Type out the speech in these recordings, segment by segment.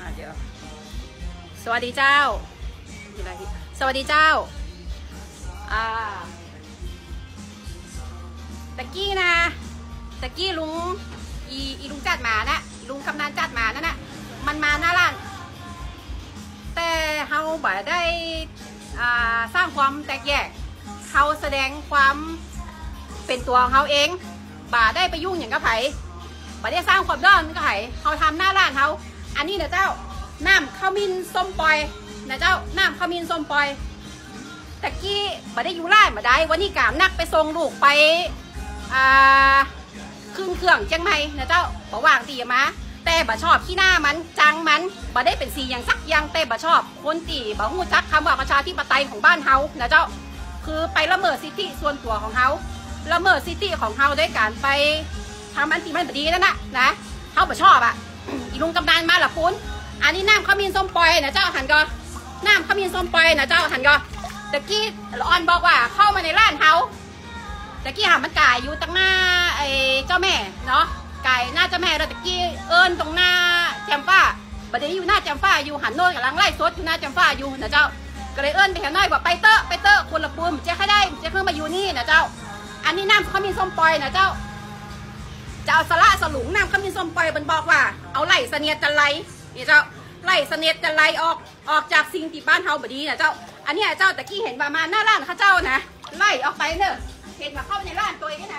เดี๋ยวสวัสดีเจ้าสวัสดีเจ้าตะกี้นะตะกี้ลุงลุงจัดหมานะลุงกำนันจัดหมานั่นนะมันมาหน้าร้านแต่เฮาบ่ได้สร้างความแตกแยกเขาแสดงความเป็นตัวของเขาเองบ่ได้ไปยุ่งอย่างกับไผบ่ได้สร้างความร้อนกับไผเขาทำหน้าร้านเขาอันนี้นะเจ้าน้ำข้าวมินส้มปอยนะเจ้าน้ำข้าวมินส้มปอยตะกี้บ่ได้อยู่ร้านบ่ได้วันนี้กามนักไปส่งลูกไปขึ้นเครื่องจังไหมนะเจ้าบ่ว่างตีมาแต่บ่ชอบขี้หน้ามันจังมันบ่ได้เป็นสีอย่างสักอย่างแต่บ่ชอบคนตีบ่ฮู้จักคำว่าประชาธิปไตยของบ้านเฮานะเจ้าคือไปละเมิดสิทธิส่วนตัวของเฮาละเมิดสิทธิของเฮาด้วยการไปทำอันที่มันบ่ดีนั่นนะเฮาบ่ชอบอีลุงกำนันมาละปุ้นอันนี้น้ำข้าวมินส้มปอยนะเจ้าหันก็น้ำข้าวมินส้มปอยนะเจ้าหันก็ตะกี้ละออนบอกว่าเข้ามาในร้านเฮาตะกี้หามันก่ายอยู่ตั้งหน้าไอ้เจ้าแม่เนาะไก่หน้าเจ้าแม่เราตะกี้เอิญตรงหน้าแจมฟ้าบัดนี้อยู่หน้าแจมฟ้าอยู่หันโน่นกำลังไล่ซดอยู่หน้าแจมฟ้าอยู่นะเจ้าก็เลยเอิญไปแถวน้อยว่าไปเตอะคนละปุ่มจะให้ได้จะขึ้นมาอยู่นี่นะเจ้าอันนี้น้ำข้าวมินส้มปอยนะเจ้าจะเอาสละสลุงน้ำข้าวมินส้มปอยมันบอกว่าเอาไล่เสนียดจะไล่นี่เจ้าไล่เสนียดจะไล่ออกจากสิ่งที่บ้านเฮาบัดนี้นะเจ้าอันนี้เจ้าตะกี้เห็นประมาณหน้าร้านข้าเจ้านะไล่ออกไปเนอะเห็นมาเข้าในร้านตัวเองนะ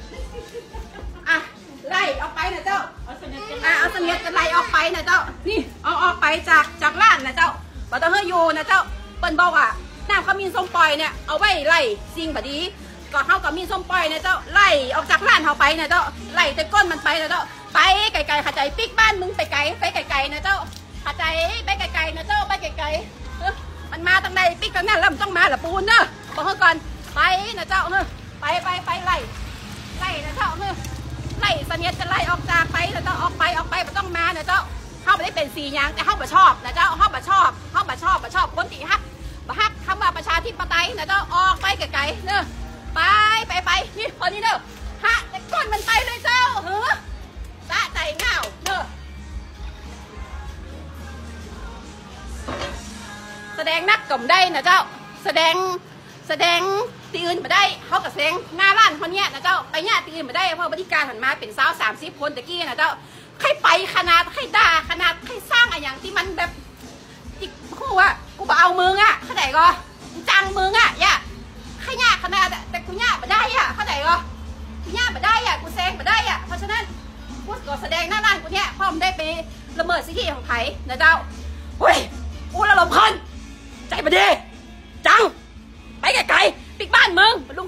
ไล่ออกไปนะเจ้าเอาเสนียดจะไล่ออกไปนะเจ้านี่เอาออกไปจากร้านนะเจ้าบ่ต้องให้อยู่นะเจ้าเปิ้นบอกว่าน้ำข้าวมินส้มปอยเนี่ยเอาไว้ไล่สิ่งบัดนี้ก็เข้ากับมีส้มปอยนะเจ้าไล่ออกจากร้านเขาไปนะเจ้าไล่แต่ก้นมันไปนะเจ้าไปไกลๆขัดใจปิ๊กบ้านมึงไปไกลนะเจ้าขัดใจไปไกลๆนะเจ้าไปไกลมันมาตั้งใดปิ๊กตั้งนั้นแล้วมันต้องมาละปูนเนอะบอกเขาก่อนไปนะเจ้าไปไล่นะเจ้าไล่เสนียดจะไล่ออกจากไปนะเจ้าออกไปมันต้องมานะเจ้าเข้าไปได้เป็นสียางแต่เข้าบ่ชอบนะเจ้าเข้าบ่ชอบคนตีฮักคำว่าประชาธิปไตยนะเจ้าออกไปไกลๆเนอะไปนี่พอนี้เนอะฮะแต่ก้นมันไปเลยเจ้าตาใจเงาเนอะแสดงนักกล่อมได้นะเจ้าแสดงตีอื่นมาได้เขากับแสดงหน้าร้านคนเนี้ยนะเจ้าไปเนี่ยตีอื่นมาได้เพราะบริการหันมาเป็น30 คนตะกี้นะเจ้าใครไปขนาดใครด่าขนาดใครสร้างอะไรอย่างที่มันแบบอีกคู่ว่ากูบอกเอามึงเข้าใจก็จังมึงย่าขยะขนาดแต่กูย่าไม่ได้เข้าใจก็กูย่าไม่ได้กูแซงไม่ได้เพราะฉะนั้นกูก็แสดงหน้าร้านกูเนี่ยพ่อมันได้ไปละเมิดสิทธิของไผ่นะเจ้าเฮ้ยกูละลมคนใจไม่ดีจังไปไกลๆปิดบ้านมึง